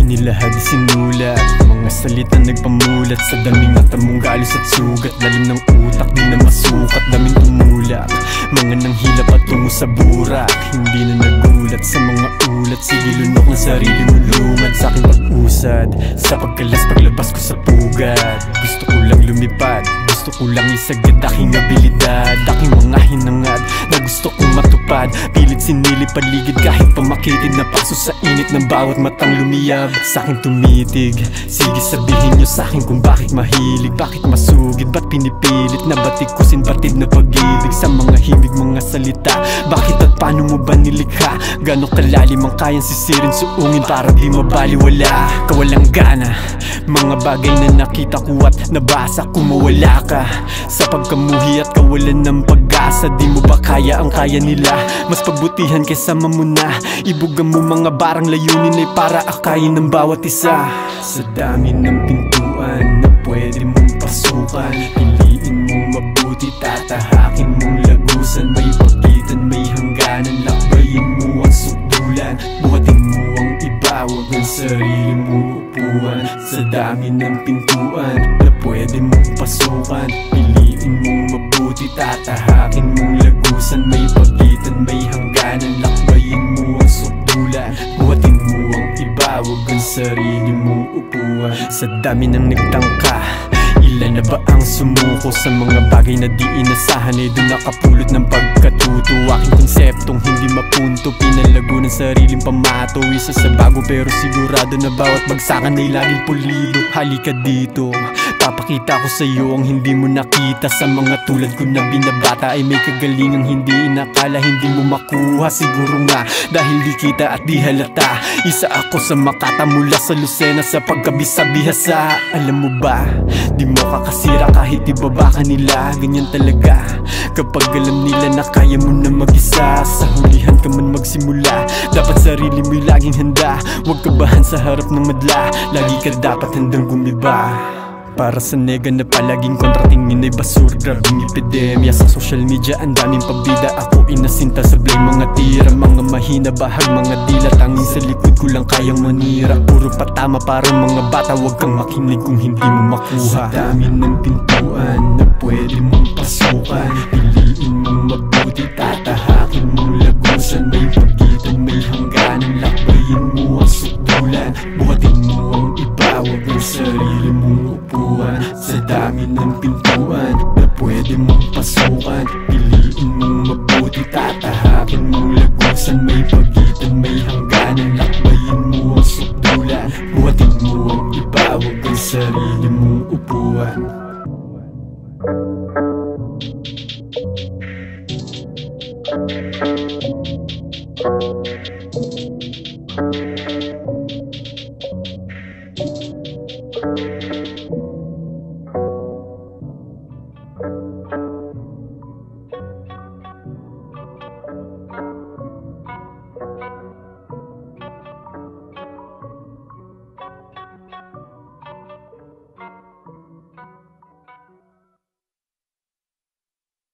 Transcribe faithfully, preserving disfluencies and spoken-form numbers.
Inilahad, sinulat, mga salita nagpamulat sa daming mata mong galos at sugat. Lalim ng utak, di na masukat, daming tumulak, mga nanghila patungo sa burak. Hindi na nagulat sa mga ulat, sige lunok ng sarili mo lumad sa aking pag-usad. Sa pagkalas, paglabas ko sa pugad, gusto ko lang lumipad, gusto ko lang isagad aking abilidad, aking mga hinangad na gusto kong matupad. Pilit sinilip paligid kahit pamakitid na paso sa init ng bawat matang lumiyab. Sa akin tumitig, sige sabihin nyo sa akin kung bakit mahilig, bakit masugid, ba't pinipilit na batikusin batid na pag-ibig sa mga himig, mga salita. Bakit at paano mo ba nilikha? Gano'ng kalalim ang kayang sisirin, suungin para di mabaliwala. Kawalang gana, mga bagay na nakita ko at nabasa ko, mawala ka sa pagkamuhi at kawalan ng pag-asa. Di mo ba kaya ang kaya nila? Mas pagbutihan kaysa mamuna, ibugan mo mga barang layunin ay para akayin ng bawat isa. Sa dami ng pintuan na pwede mong pasukan, piliin mong mabuti, tatahakin mong lagusan. May pagitan, may hangganan, lakbayin mo ang sukdulan, buhatin mo ang iba, huwag ang sarili mong upuan. Sa dami ng pintuan na pwede mong pasukan, piliin mong mabuti, tatahakin mong lagusan. May pagitan, may hangganan, lakbayin mo ang sukdulan, buhatin mo ang iba, huwag ang sarili mong upuan. Sa dami ng nagtangka, ilan na ba ang sumuko sa mga bagay na di inasahan, ay doon nakapulot ng pagkatuto. Aking konseptong hindi mapunto, pinalago ng sariling pamato. Isa sa bago pero sigurado na bawat bagsakan ay laging pulido. Halika dito, papakita ko sa'yo ang hindi mo nakita. Sa mga tulad ko na binabata ay may kagalingang hindi inakala, hindi mo makuha. Siguro nga dahil di kita at di halata, isa ako sa Makata mula sa Lucena, sa pagkabisa bihasa. Alam mo ba, di mo kakasira kahit ibaba ka nila. Ganyan talaga kapag alam nila na kaya mo na mag-isa. Sa hulihan ka man magsimula, dapat sarili mo'y laging handa. Huwag kabahan sa harap ng madla, lagi ka dapat handang gumiba. Para sa nega na palaging kontratingin ay basura, grabing epidemya. Sa social media ang daming pabida, ako inasinta sa blame. Mga tira, mga mahina, bahag, mga dila, tanging sa likod ko lang kayang manira. Puro patama para mga bata, huwag kang makinig kung hindi mo makuha. Sa dami ng pintuan na pwede mong pasukan, piliin mong mabuti, tatahakin mong lagusan. May pagitan, may hangganan, lakbayin mo ang sukdulan, buhatin mo ang iba, huwag ang sarili mong upuan. Sa dami ng pintuan na pwede mong pasukan, piliin mong mabuti, tatahakin mong lagusan. May pagitan, may hangganan, lakbayin mo ang sukdulan, buhatin mo ang iba, huwag ang sarili mong upuan. Thank you.